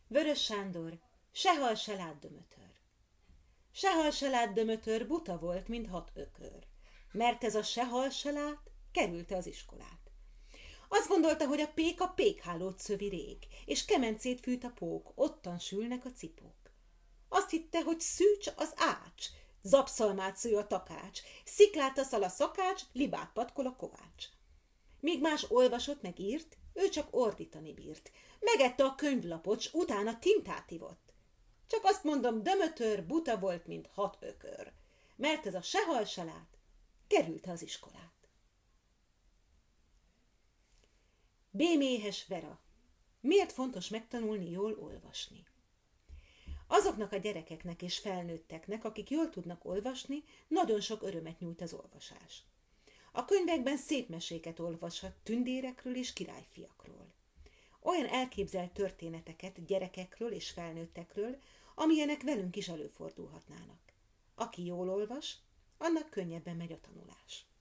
Vörös Sándor, se hal se lát dömötör. Se hal se lát dömötör, buta volt, mint 6 ökör. Mert ez a se hal se lát, kerülte az iskolát. Azt gondolta, hogy a pék a pékhálót szövi rég, és kemencét fűt a pók, ottan sülnek a cipók. Azt hitte, hogy szűcs az ács, zapszalmát sző a takács, sziklát aszal a szakács, libát patkol a kovács. Míg más olvasott meg írt, ő csak ordítani bírt. Megette a könyvlapot, s utána tintát ivott. Csak azt mondom, dömötör buta volt, mint 6 ökör. Mert ez a se hal se lát, kerülte az iskolát. B. Méhes Vera. Miért fontos megtanulni jól olvasni? Azoknak a gyerekeknek és felnőtteknek, akik jól tudnak olvasni, nagyon sok örömet nyújt az olvasás. A könyvekben szép meséket olvashat tündérekről és királyfiakról. Olyan elképzelt történeteket gyerekekről és felnőttekről, amilyenek velünk is előfordulhatnának. Aki jól olvas, annak könnyebben megy a tanulás.